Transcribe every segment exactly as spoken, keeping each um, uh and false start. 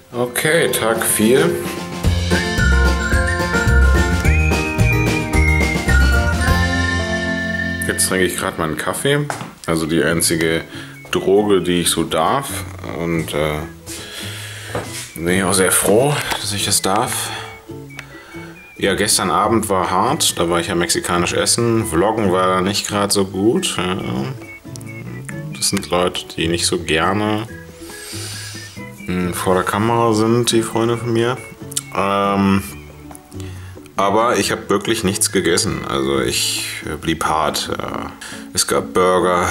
Okay, Tag vier. Jetzt trinke ich gerade meinen Kaffee. Also die einzige Droge, die ich so darf. Und äh, bin ich auch sehr froh, dass ich das darf. Ja, gestern Abend war hart. Da war ich ja mexikanisch essen. Vloggen war nicht gerade so gut. Ja. Das sind Leute, die nicht so gerne vor der Kamera sind, die Freunde von mir. Ähm, aber ich habe wirklich nichts gegessen. Also ich blieb hart. Ja. Es gab Burger.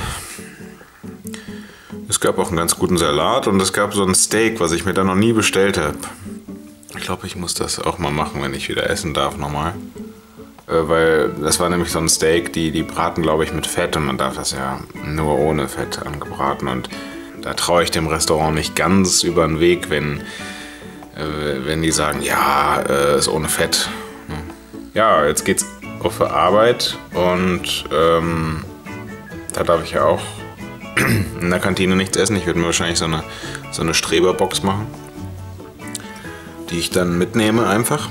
Es gab auch einen ganz guten Salat und es gab so ein Steak, was ich mir dann noch nie bestellt habe. Ich glaube, ich muss das auch mal machen, wenn ich wieder essen darf nochmal. Äh, weil das war nämlich so ein Steak, die, die braten, glaube ich, mit Fett und man darf das ja nur ohne Fett angebraten. Und da traue ich dem Restaurant nicht ganz über den Weg, wenn, äh, wenn die sagen, ja, äh, ist ohne Fett. Ja, jetzt geht's auf die Arbeit und ähm, da darf ich ja auch in der Kantine nichts essen. Ich würde mir wahrscheinlich so eine, so eine Streberbox machen, die ich dann mitnehme einfach.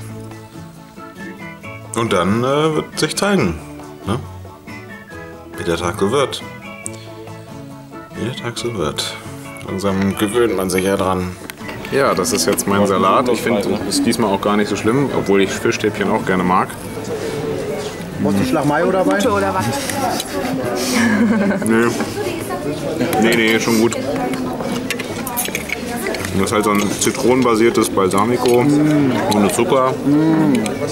Und dann äh, wird sich zeigen, ne? Wie der Tag so wird. Wie der Tag so wird. Langsam gewöhnt man sich ja dran. Ja, das ist jetzt mein Salat. Ich finde, das ist diesmal auch gar nicht so schlimm, obwohl ich Fischstäbchen auch gerne mag. Brauchst du Schlagmayo dabei? Gute oder was? Nee. Nee, nee, schon gut. Das ist halt so ein zitronenbasiertes Balsamico, mm. ohne Zucker. Mm.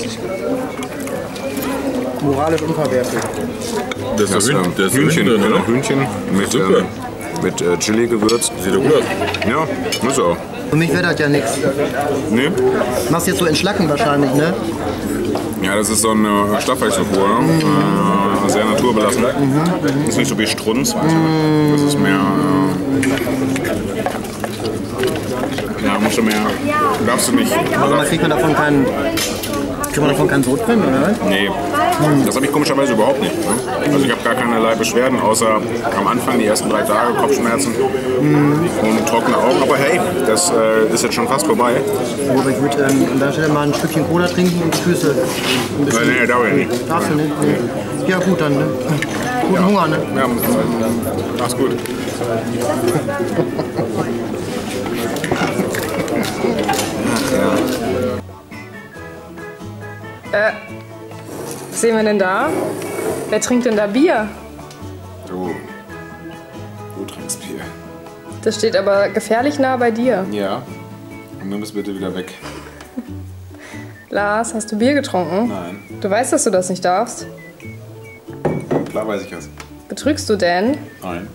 Moralisch unverwerflich. Das ist Hühn, äh, Hühnchen, Hühnchen, genau, Hühnchen mit, ähm, mit äh, Chili gewürzt. Sieht doch gut aus. Ja, muss auch. Für mich wäre das ja nichts. Nee? Machst jetzt so in Schlacken wahrscheinlich, ne? Ja, das ist so eine Stoffwechselkur, mm. äh, sehr naturbelassen. Mm. Ist nicht so wie Strunz, weißt du? Das ist mehr. Äh, ja, musst du mehr. Darfst du nicht. Also man kriegt man davon keinen. Kriegt man davon keinen Sodbrennen, oder? Nee, das habe ich komischerweise überhaupt nicht. Ne? Also ich habe gar keinerlei Beschwerden, außer am Anfang die ersten drei Tage Kopfschmerzen mm. und trockene Augen. Aber hey, das äh, ist jetzt schon fast vorbei. Oh, aber ich würde ähm, an der Stelle mal ein Stückchen Cola trinken und die Füße ein bisschen... Nee, nee, darf ich nicht. Darfst du nicht? Nee. Ja gut, dann ne? Guten ja. Hunger, ne? Ja, mach's gut. Ach ja. Äh, was sehen wir denn da? Wer trinkt denn da Bier? Du. Du trinkst Bier. Das steht aber gefährlich nah bei dir. Ja. Und nimm es bitte wieder weg. Lars, hast du Bier getrunken? Nein. Du weißt, dass du das nicht darfst? Klar weiß ich das. Betrügst du denn? Nein.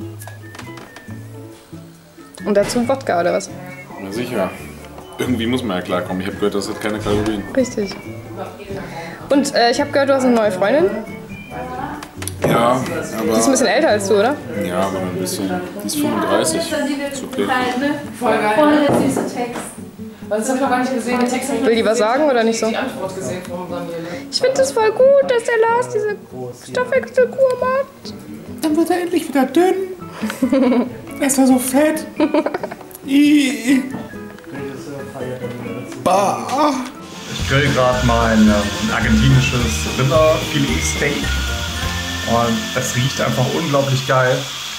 Und dazu Wodka oder was? Na sicher. Irgendwie muss man ja klarkommen. Ich habe gehört, das hat keine Kalorien. Richtig. Und äh, ich habe gehört, du hast eine neue Freundin. Ja, aber... Die ist ein bisschen älter als du, oder? Ja, aber ein bisschen. Die ist fünfunddreißig. Ist okay. Voll geil. Voll der süße Text. Das hab ich noch gar nicht gesehen. Den Text Will die was sagen oder nicht so? Die Antwort gesehen von Daniel. Ich finde es voll gut, dass der Lars diese Stoffwechselkur macht. Dann wird er endlich wieder dünn. Er ist ja so fett. I. Bah. Ich grill gerade mein ähm, argentinisches Rinderfilet-Steak und das riecht einfach unglaublich geil.